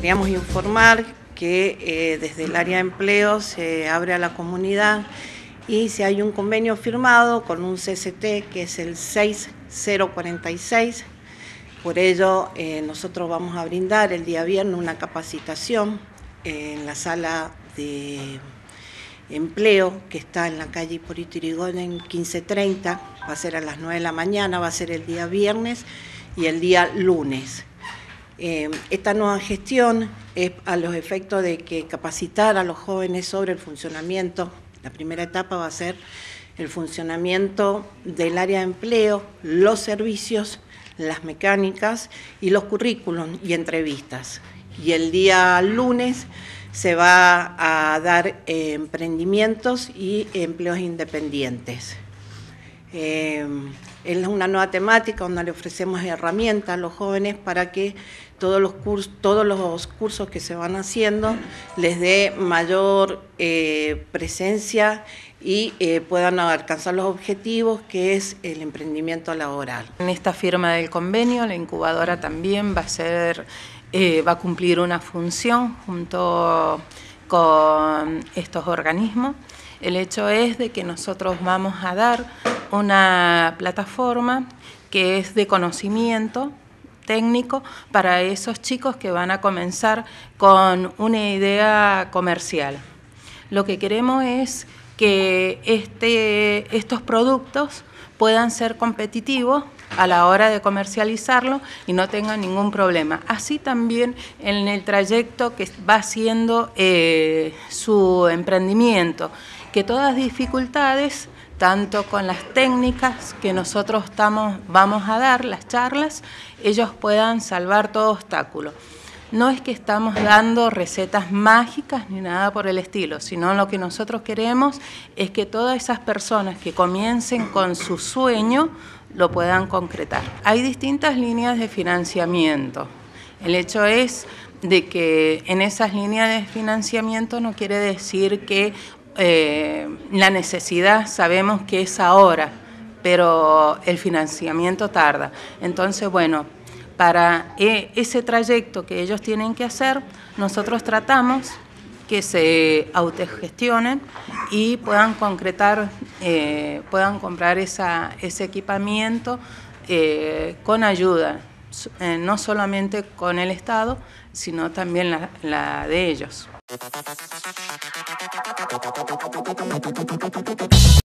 queríamos informar que desde el área de empleo se abre a la comunidad y si hay un convenio firmado con un CCT que es el 6046. Por ello, nosotros vamos a brindar el día viernes una capacitación en la sala de empleo que está en la calle Hipólito Yrigoyen 1530, va a ser a las 9 de la mañana, va a ser el día viernes y el día lunes. Esta nueva gestión es a los efectos de que capacitar a los jóvenes sobre el funcionamiento. La primera etapa va a ser el funcionamiento del área de empleo, los servicios, las mecánicas y los currículums y entrevistas. Y el día lunes se va a dar emprendimientos y empleos independientes. Es una nueva temática donde le ofrecemos herramientas a los jóvenes para que todos los cursos que se van haciendo les dé mayor presencia y puedan alcanzar los objetivos que es el emprendimiento laboral. En esta firma del convenio, la incubadora también va a cumplir una función junto con estos organismos. El hecho es de que nosotros vamos a dar una plataforma que es de conocimiento técnico para esos chicos que van a comenzar con una idea comercial. Lo que queremos es que estos productos puedan ser competitivos a la hora de comercializarlo y no tengan ningún problema. Así también en el trayecto que va haciendo su emprendimiento, que todas las dificultades, tanto con las técnicas que nosotros vamos a dar, las charlas, ellos puedan salvar todo obstáculo. No es que estamos dando recetas mágicas ni nada por el estilo, sino lo que nosotros queremos es que todas esas personas que comiencen con su sueño lo puedan concretar. Hay distintas líneas de financiamiento. El hecho es de que en esas líneas de financiamiento no quiere decir que la necesidad sabemos que es ahora, pero el financiamiento tarda. Entonces, bueno, para ese trayecto que ellos tienen que hacer, nosotros tratamos que se autogestionen y puedan concretar, puedan comprar ese equipamiento con ayuda, no solamente con el Estado, sino también la de ellos.